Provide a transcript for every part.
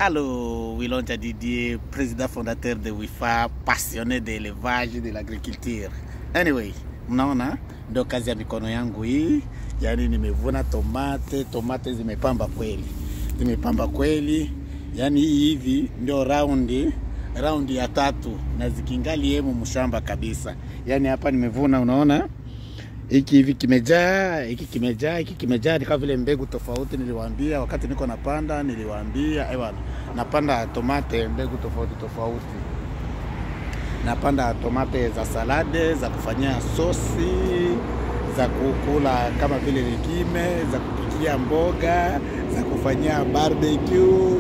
Allô, Wilonja Didier, président fondateur de WIFA, passionné de l'élevage et de l'agriculture. Anyway, mnaona ndio kazi ya mikono yangu hii. Yani nimevuna tomate zimepamba kweli. Zimepamba kweli. Yani hivi ndio raundi ya 3 na zikingali yemo mshamba kabisa. Yani hapa nimevuna, unaona? Hivi kimejaa, hiki kimejaa ni kama vile mbegu tofauti. Niliwaambia wakati niko napanda, niliwaambia napanda tomate mbegu tofauti. Napanda tomate za salade, za kufanyia sosi, za kukula kama vile legime, za kupikia mboga, za kufanyia barbecue,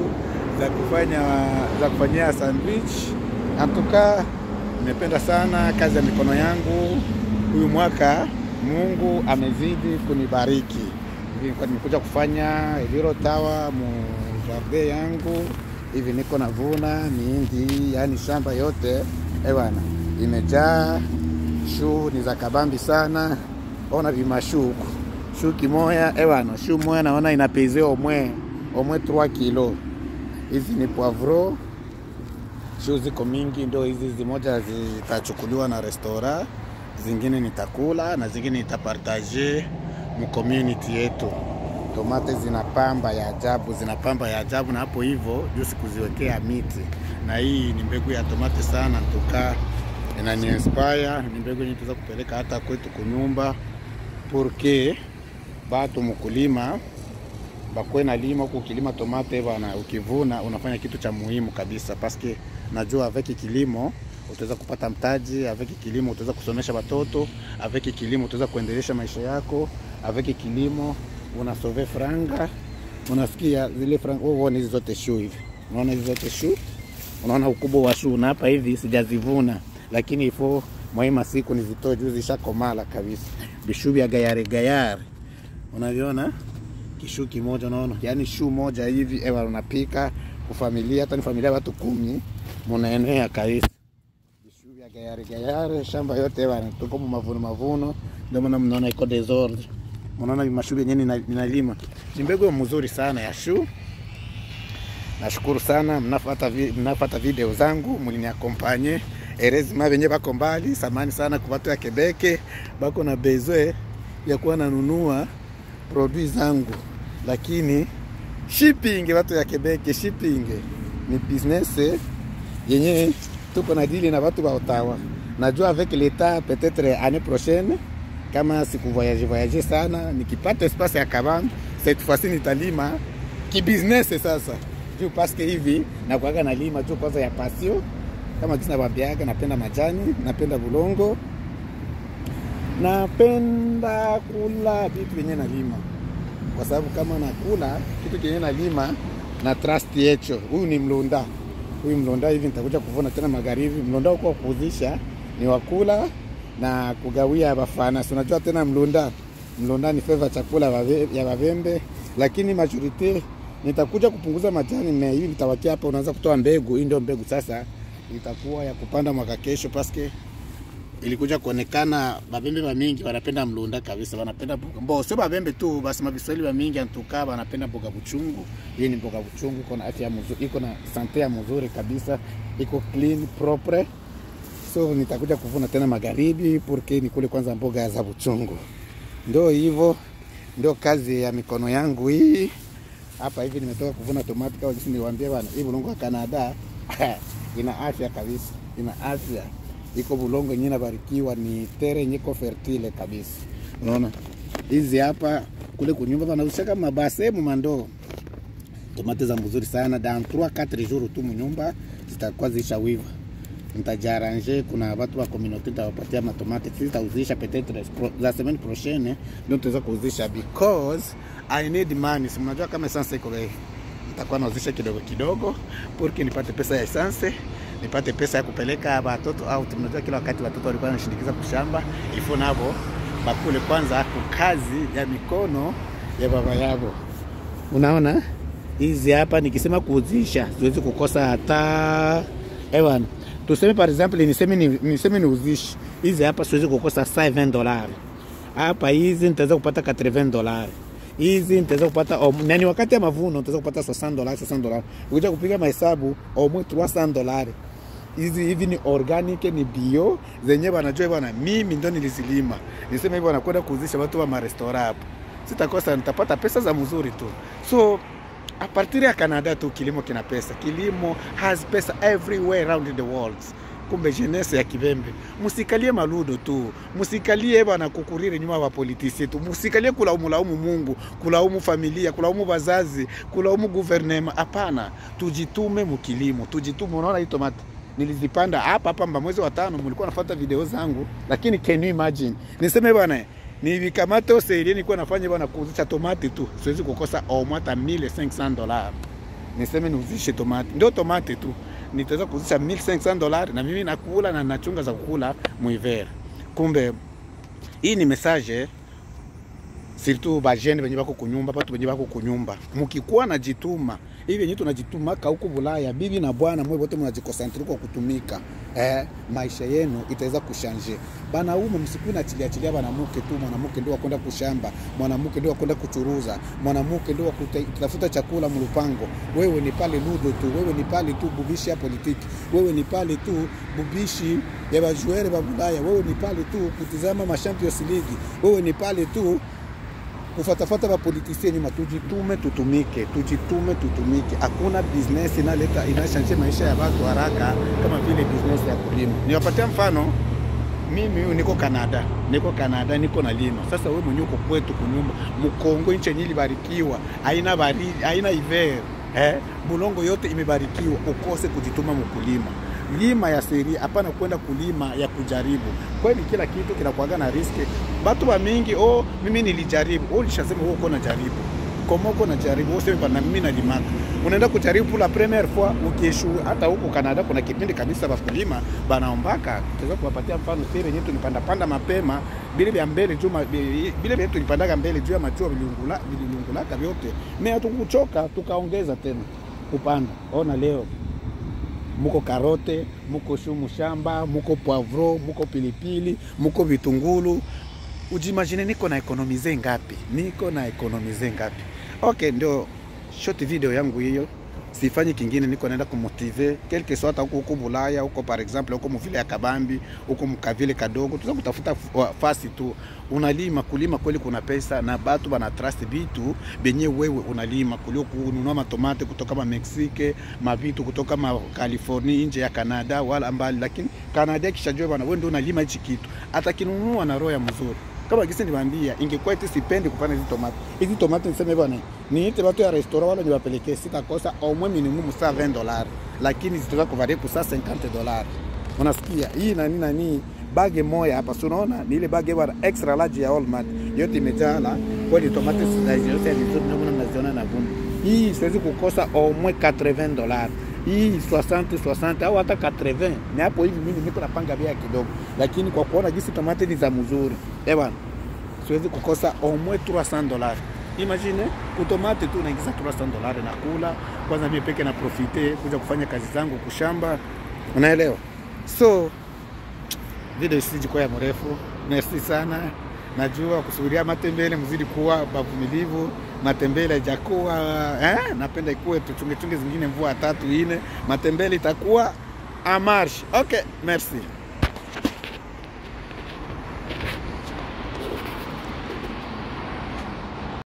za kufanyia sandwich. Antuka nimependa sana kazi ya mikono yangu. Huyu mwaka Mungu amezidi kunibariki. Hivi nimekuja kufanya Eliro Tower mu jardin yangu. Hivi niko navuna mihindi, yani shamba yote imejaa. Shu ni za kabambi sana. Ona vimashuku. Shu kimoya shu moya naona inapezea omwe 3 kilo. Hizi ni poivro. Shu ziko mingi, ndio hizi zimoja zitachukuliwa na restaurant. Zingine nitakula na zingine nitapartage mu community yetu. Tomate zinapamba ya ajabu, na hapo hivyo juu sikuziwekea miti. Na hii ni mbegu ya tomate sana, ntuka inani inspire. Ni mbegu yenye tuweza kupeleka hata kwetu kunyumba, porque batu mkulima bakwe na lima huko. Kilima tomate bana, ukivuna unafanya kitu cha muhimu kabisa, paske najua avec kilimo utaweza kupata mtaji, avec kilimo utaweza kusomesha watoto, avec kilimo utaweza kuendelesha maisha yako, avec kilimo unasove franga. Unasikia zile franga, uone hizo zote shu hivi. Unaona hizo zote shu? Unaona ukubwa wa shu, na hapa hivi sijazivuna, lakini ifo mwaima siku nizitoe juu zishakomala kabisa. Bishu ya gayari. Unaviona? Kishu kimoja unaona? Yani shu moja hivi unapika kwa familia, hata ni familia watu 10 mnaenea kabisa. Gayari shamba yote tuko mavuno. Ndio maana mnaona iko desordre. Mnaona mashubi yenyewe ninalima. Ni mbegu mzuri sana ya shu. Nashukuru sana mnafuata video zangu, mliniakompanye. Erezima wenyewe bako mbali, samani sana kwa watu ya Quebec, bako na besoin ya kuwa nanunua produits zangu. Lakini shipping, watu ya Quebec, shipping ni business yenyewe tuko na deal na watu wa Ottawa. Najua avec l'État peut-être année prochaine, kama siku voyager sana, nikipata espace ya kabambi, cette fois-ci nitalima ki business sasa. Juu parce que hivi na kuaga na lima tu kwanza ya passion. Kama kisa babiaga, napenda majani, napenda bulongo. Napenda kula vitu vyenye na lima. Kwa sababu kama nakula kitu kenye na lima na trust yecho. Huyu ni mlonda. Huyu mlonda hivi nitakuja kuvuna tena magharibi. Mlonda uko kuuzisha ni wakula na kugawia bafana. Si unajua tena mlonda ni favor chakula ya Bavembe, lakini majority nitakuja kupunguza majani na hivi nitawakia hapa. Unaanza kutoa mbegu. Hii ndio mbegu sasa itakuwa ya kupanda mwaka kesho, paske ilikuja kuonekana Bavembe wa mingi wanapenda mlonda kabisa. Wanapenda mboga. Sio Bavembe tu, basi mabiswahili wa mingi antuka wanapenda mboga buchungu. Hii ni mboga buchungu, iko na afya mzuri, iko na sante ya mzuri kabisa, iko clean propre. So nitakuja kuvuna tena magharibi porque nikule kwanza mboga za buchungu. Ndio hivyo, ndio kazi ya mikono yangu hii. Hapa hivi nimetoka kuvuna tomate kama jinsi niliwaambia bwana. Hii bulongo wa Canada ina afya kabisa, ina afya. Iko bulongo yenyewe barikiwa, ni terre nyiko fertile kabisa. Unaona? Hizi hapa kule kunyumba wanauzisha kama base mando. Tomate za mzuri sana, dans 3-4 jours tu mnyumba zitakuwa zishawiva. Nitajaranje, kuna watu wa community nitawapatia matomate, sitauzisha peut-être la semaine prochaine, ndio tutaweza kuuzisha because I need money. Si mnajua kama essence iko bei. Nitakuwa nauzisha kidogo porque nipate pesa ya essence, nipate pesa ya kupeleka watoto out. Mnajua kila wakati watoto walikuwa wanashindikiza kushamba, ifo nabo bakule kwanza kazi ya mikono ya baba yao. Unaona? Hizi hapa nikisema kuuzisha siwezi kukosa hata tuseme par exemple niseme niuzishi. Hizi hapa siwezi kukosa $7. Hapa hizi nitaweza kupata $80. Hizi nitaweza kupata nani wakati ya mavuno nitaweza kupata $60. Ukija kupiga mahesabu au $300. Hivi ni organic, ni bio, zenye banajua bwana mimi ndo nilizilima. Niseme hivyo wanakwenda kuuzisha watu wa marestaurant hapo. Sitakosa nitapata pesa za mzuri tu. So a partir ya Canada tu kilimo kina pesa. Kilimo has pesa everywhere around in the world. Kumbe jeunesse ya Kibembe, musikalie maludo tu, musikalie bana kukurire nyuma wa politisi tu, musikalie kulaumu Mungu, kulaumu familia, kulaumu wazazi, kulaumu gouvernement. Hapana, tujitume mukilimo, tujitume. Unaona hii tomati nilizipanda hapa mwezi wa 5, mlikuwa nafuata video zangu, lakini can you imagine? Niseme bwana, nivikamata oseri nilikuwa nafanya bwana kuuzisha tomati tu, siwezi kukosa au mwata $1,500. Niseme niuzishe tomati, ndio tomati tu nitaweza kuuzisha $1,500 na mimi nakula na nachunga za kukula muivera. Kumbe hii ni message surtout ba jeune benye bako kunyumba, watu benye bako kunyumba, mukikuwa na jituma hivi yenyewe tunajituma huko Bulaya, bibi na bwana mwe wote mnajikosantrika kwa kutumika, maisha yenu itaweza kushanje. Bana ume msikui na achilia banamuke tu, mwanamke ndio akwenda kushamba, mwanamke ndio akwenda kuchuruza, mwanamke ndio kutafuta chakula mlupango. Wewe ni pale ludo tu, wewe ni pale tu bubishi ya politiki, wewe ni pale tu bubishi ya bajuere ba Bulaya, wewe ni pale tu kutizama ma Champions League, wewe ni pale tu kufatafata ba politicieni. Tujitume tutumike, tujitume tutumike. Hakuna business inashange maisha ya watu haraka kama vile business ya kulima. Niwapatia mfano, mimi niko Canada, niko na lima. Sasa wewe mwenyewe uko kwetu kunyumba, Mkongo nchi yenyewe ibarikiwa, haina baridi, haina hiver, bulongo yote imebarikiwa, ukose kujituma mkulima. Lima ya seri, hapana kwenda kulima ya kujaribu. Kwani kila kitu kinakuaga na riski. Watu wa mingi, mimi nilijaribu. Ulishasema uko na jaribu. Kama uko na jaribu, useme bana mimi nalimaka. Unaenda kujaribu la première fois, ukieshu. Hata huko Canada kuna kipindi kabisa wakulima banaombaka. Tutaweza kuwapatia mfano siri yenyewe tulipanda mapema, bile vya mbele juma bile vyetu tulipandaga mbele juu ya machua vilungulaka vyote. Mimi hatukuchoka, tukaongeza tena kupanda. Ona leo muko karote, muko shumu shamba, muko poivro, muko pilipili, muko vitungulu. Ujimagine niko na ekonomize ngapi? Okay, ndio short video yangu hiyo. Sifanyi kingine, niko naenda kumotive quelque soit huko Bulaya, huko par exemple huko mvile ya Kabambi, huko mkavile kadogo, tuza kutafuta fasi tu. Unalima, kulima kweli kuna pesa na batu bana trust bitu benye wewe unalima, kuliko kununua matomate kutoka ma Mexique, mavitu kutoka ma California, nje ya Canada wala mbali. Lakini Canada kishajua bana wewe ndio unalima hichi kitu, hata kinunua na roho ya mzuri. Kama gisi niwaambia, ingekuwa eti sipendi kupanda hizi tomate. Hizi tomate niseme bwana, niite watu ya restaurant wala niwapelekee, sitakosa au mwe minimum $20, lakini zitaweza kuvaria kwa $50. Unasikia? Hii nani bage moja hapa, unaona? Ni ile bage bwana extra large ya Walmart. Yote imejaa kwa tomate size yote ni nzuri, mnaziona na vumbi. Hii siwezi kukosa au mwe $80. Hii 60 au hata 80. Ni hapo hivi mimi niko napanga bei kidogo. Lakini kwa kuona jinsi tomate ni za mzuri, bwana, siwezi kukosa au mwe $300. Imagine kutomate tu naingiza $300 na kula. Kwanza mimi peke na profite kuja kufanya kazi zangu kushamba. Unaelewa? So video isiji kwa mrefu. Merci sana. Najua kusubiria matembele mzidi kuwa bavumilivu. Matembele hajakuwa napenda ikuwe tuchunge zingine mvua 3 4, matembele itakuwa en marche. Okay, merci.